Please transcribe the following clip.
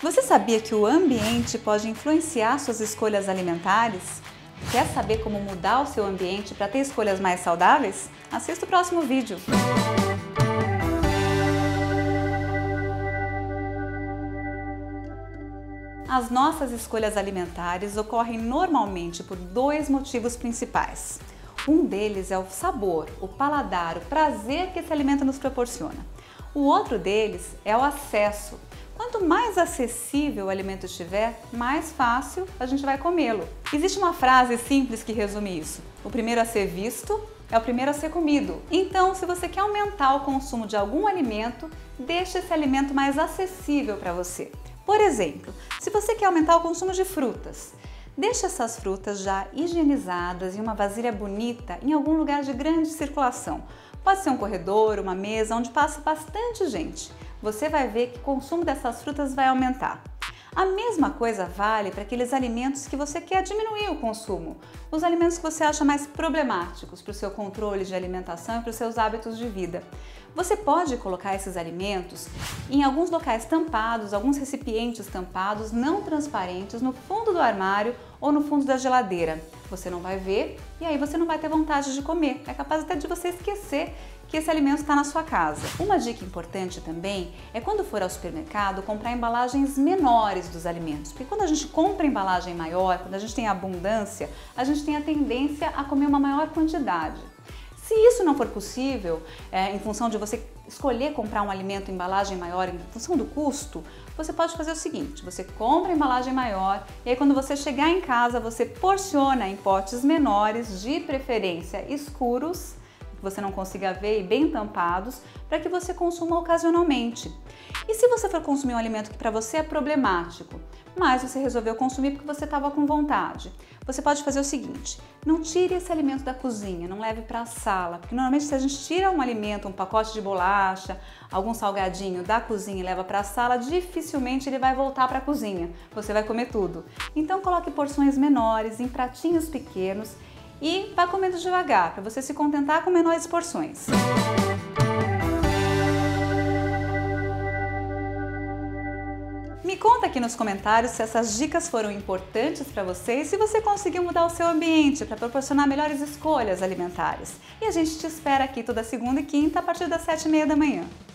Você sabia que o ambiente pode influenciar suas escolhas alimentares? Quer saber como mudar o seu ambiente para ter escolhas mais saudáveis? Assista o próximo vídeo! As nossas escolhas alimentares ocorrem normalmente por dois motivos principais. Um deles é o sabor, o paladar, o prazer que esse alimento nos proporciona. O outro deles é o acesso. Quanto mais acessível o alimento estiver, mais fácil a gente vai comê-lo. Existe uma frase simples que resume isso: o primeiro a ser visto é o primeiro a ser comido. Então, se você quer aumentar o consumo de algum alimento, deixe esse alimento mais acessível para você. Por exemplo, se você quer aumentar o consumo de frutas, deixe essas frutas já higienizadas em uma vasilha bonita em algum lugar de grande circulação. Pode ser um corredor, uma mesa onde passa bastante gente. Você vai ver que o consumo dessas frutas vai aumentar. A mesma coisa vale para aqueles alimentos que você quer diminuir o consumo, os alimentos que você acha mais problemáticos para o seu controle de alimentação e para os seus hábitos de vida. Você pode colocar esses alimentos em alguns locais tampados, alguns recipientes tampados, não transparentes, no fundo do armário ou no fundo da geladeira. Você não vai ver e aí você não vai ter vontade de comer. É capaz até de você esquecer que esse alimento está na sua casa. Uma dica importante também é quando for ao supermercado comprar embalagens menores dos alimentos, porque quando a gente compra embalagem maior, quando a gente tem abundância, a gente tem a tendência a comer uma maior quantidade. Se isso não for possível, em função de você escolher comprar um alimento em embalagem maior, em função do custo, você pode fazer o seguinte: você compra a embalagem maior e aí quando você chegar em casa, você porciona em potes menores, de preferência escuros, que você não consiga ver e bem tampados, para que você consuma ocasionalmente. E se você for consumir um alimento que para você é problemático, mas você resolveu consumir porque você estava com vontade, você pode fazer o seguinte: não tire esse alimento da cozinha, não leve para a sala, porque normalmente se a gente tira um alimento, um pacote de bolacha, algum salgadinho da cozinha e leva para a sala, dificilmente ele vai voltar para a cozinha, você vai comer tudo. Então coloque porções menores, em pratinhos pequenos e vá comendo devagar, para você se contentar com menores porções. Me conta aqui nos comentários se essas dicas foram importantes para você e se você conseguiu mudar o seu ambiente para proporcionar melhores escolhas alimentares. E a gente te espera aqui toda segunda e quinta a partir das 7h30 da manhã.